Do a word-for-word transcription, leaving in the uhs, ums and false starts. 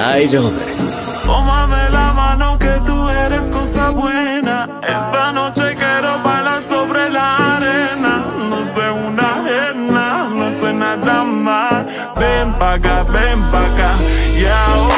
大丈夫。 Tómame la mano que tú eres cosa buena. Esta noche quiero bailar sobre la arena. No sé una ajena, no sé nada más. Ven pa' acá, ven pa' acá. Y ahora